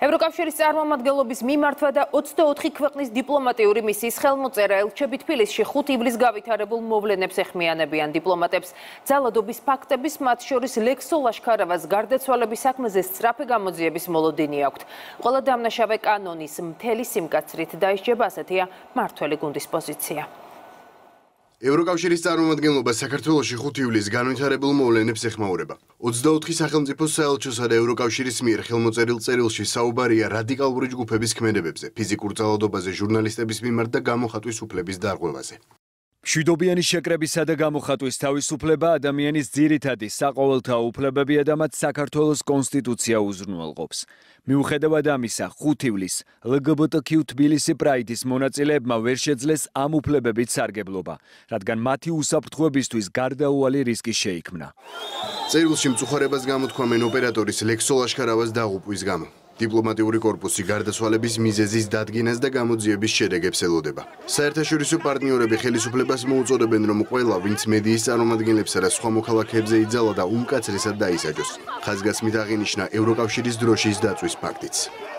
ევროკავშირის წარმომადგენლობის მიმართვა და 24 ქვეყნის დიპლომატიური მისიის ხელმოწერა ელჩები თბილისში 5 ივლისს გავითარებულ მოვლენებს ეხმიანებიან დიპლომატებს. ძალადობის ფაქტების, მათ შორის ლექსო ლაშქარავას გარდაცვალების საქმეზე სწრაფი გამოძიების მოლოდინი აქვთ. ყველა დამნაშავე კანონის მთელი სიმკაცრით დაისჯება, ასეთია მმართველი გუნდის პოზიცია. ევროკავშირის წარმომადგენლობა საქართველოში 5 ივლისს განვითარებულ მოვლენებს ეხმაურება. 24 სახელმწიფოს საელჩოსა და ევროკავშირის მიერ ხელმოწერილ წერილში საუბარია რადიკალური ჯგუფების ქმედებებზე, ფიზიკურ ძალადობაზე, ჟურნალისტების მიმართ და გამოხატვის უფლების დარღვევაზე. მშვიდობიანი შეკრებისა და გამოხატვის თავისუფლება ადამიანის ძირითადი საყოველთაო უფლებებია და მათ საქართველოს კონსტიტუცია უზრუნველყოფს. მიუხედავად ამისა, 5 ივლისს LGBTQ თბილისი პრაიდის მონაწილეებმა ვერ შეძლეს ამ უფლებებით სარგებლობა, რადგან მათი უსაფრთხოებისთვის გარდაუვალი რისკი შეიქმნა. წერილში მწუხარებას გამოთქვამენ ოპერატორის ლექსო ლაშქარავას დაღუპვის გამო. დიპლომატიური კორპუსი გარდაცვალების მიზეზის დადგენას და გამოძიების შედეგებს ელოდება. საერთაშორისო პარტნიორები ხელისუფლებას მოუწოდებენ, რომ ყველა, ვინც მედიის წარმომადგენლებსა და სხვა მოქალაქეებზე იძალა და უმკაცრესად დაისაჯოს. ხაზგასმით აღინიშნა ევროკავშირის დროშის დაწვის ფაქტიც.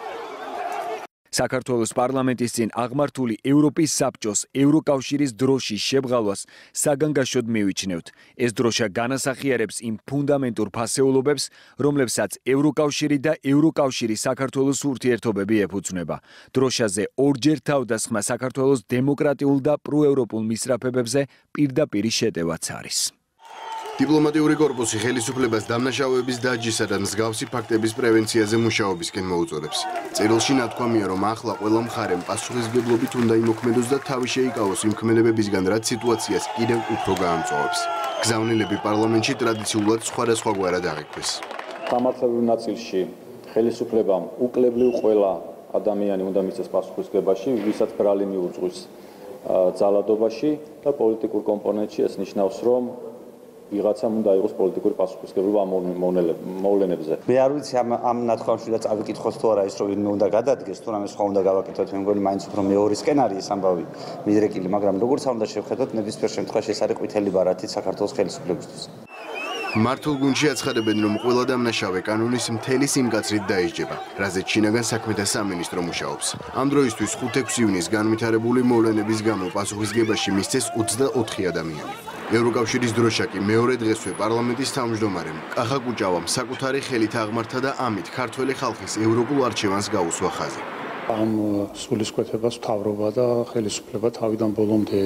საქართველოს პარლამენტის წინ აღმართული ევროპის საბჭოს ევროკავშირის დროშის შებრალვას საგანგაშოდ მივიჩნევთ. ეს დროშა განასახიერებს იმ ფუნდამენტურ ფასეულობებს, რომლებსაც ევროკავშირი და ევროკავშირი საქართველოს ურთიერთობები ეფუძნება. დროშაზე ორჯერ თავდასხმა საქართველოს დემოკრატიულ და პროევროპულ მისწრაფებებზე პირდაპირი შეტევაც არის. დიპლომატიური კორპუსი ხელისუფლებას დამნაშავეების დაჯისა და მსგავსი ფაქტების პრევენციაზე მუშაობისკენ მოუწოდებს. წერილში ნათქვამია, რომ ახლა ყველა მხარემ პასუხისმგებლობით უნდა იმოქმედოს და თავი შეიკავოს იმ ქმედებებისგან, რაც სიტუაციას კიდევ უფრო გაამწვავებს. გზავნილები პარლამენტში ტრადიციულად სხვადასხვაგვარად აღიქვეს. სამართლებრივ ნაწილში ხელისუფლებამ უკლებლივ ყველა ადამიანი უნდა მისცეს პასუხისმგებაში, ვისაც ბრალი მიუძღვის ძალადობაში და პოლიტიკურ კომპონენტში ეს ნიშნავს, რომ ვიღაცამ უნდა იყოს პოლიტიკური პასუხისმგებლობა ამ მოვლენებზე. მე არ ვიცი ამ ნათქვამში და წავიკითხოს თუ არა ის რომ ვინმე უნდა გადადგეს, თუ რამე სხვა უნდა გავაკეთოთ, მე მგონი მაინც უფრო მეორისკენ არის ეს ამბავი მიდრეკილი, მაგრამ როგორც არ უნდა შევხედოთ, ნებისმიერ შემთხვევაში ეს არის ყვითელი ბარათი საქართველოს ხელისუფლებისთვის. მართულ გუნდში აცხადებენ, რომ ყველა დამნაშავე კანონის მთელი სიმკაცრით დაისჯება, რაზეც შინაგან საქმეთა სამინისტრო მუშაობს. ამ დროისთვის 5-6 ივნისს განვითარებული მოვლენების გამო პასუხისმგებაში მისცეს 24 ადამიანი. ევროკავშირის დროშა კი მეორე დღესვე პარლამენტის თავმჯდომარემ კახა კუჭავამ საკუთარი ხელით აღმართა და ამით ქართველი ხალხის ევროპულ არჩევანს გაუსვა ხაზი. ამ სულისკვეთებას მთავრობა და ხელისუფლება თავიდან ბოლომდე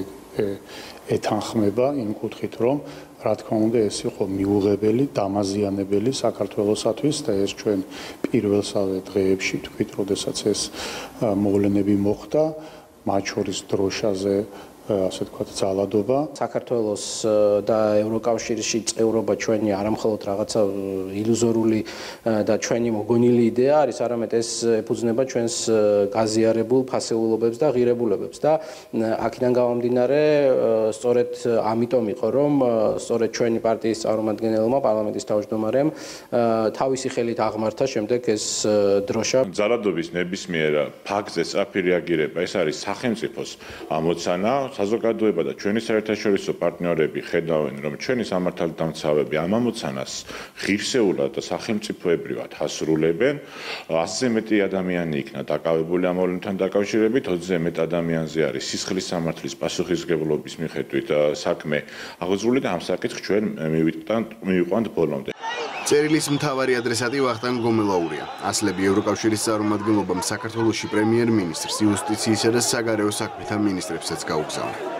ეთანხმება იმ კუთხით, რომ რა თქმა უნდა ეს იყო მიუღებელი, დამაზიანებელი საქართველოსათვის და ეს ჩვენ პირველსავე დღეებში თქვით, როდესაც ეს მოვლენები მოხდა, მათ შორის დროშაზე ასე თქვა ძალადობა. საქართველოს და ევროკავშირში წევრობა ჩვენი არამხოლოდ რაღაცა ილუზორული და ჩვენი მოგონილი იდეა არის, არამედ ეს ეფუძნება ჩვენს გაზიარებულ ფასეულობებს და ღირებულებებს და აქედან გამომდინარე სწორედ ამიტომ იყო, რომ სწორედ ჩვენი პარტიის წარმომადგენელმა პარლამენტის თავმჯდომარემ თავისი ხელით აღმართა შემდეგ ეს დროშა. ძალადობის ნებისმიერ ფაქტზე სწრაფი რეაგირება, ეს არის სახელმწიფოს ამოცანა. საზოგადოება და ჩვენი საერთაშორისო პარტნიორები ხედავენ, რომ ჩვენი სამართალდამცავები ამ ამოცანას ღირსეულად და სახელმწიფოებრივად ასრულებენ. 100-ზე მეტი ადამიანი იქნა დაკავებული ამ მოვლენთან დაკავშირებით, 20-ზე მეტ ადამიანზე არის სისხლის სამართლის პასუხისმგებლობის მიხედვით საქმე აღძრული და ამ საკითხს ჩვენ მივიყვანთ ბოლომდე. წერილის მთავარი ადრესატი ვახტანგ გომელაურია. ასლები ევროკავშირის წარმომადგენლობამ საქართველოში პრემიერ-მინისტრს, იუსტიციისა და საგარეო საქმეთა მინისტრებსაც გაუგზავნა.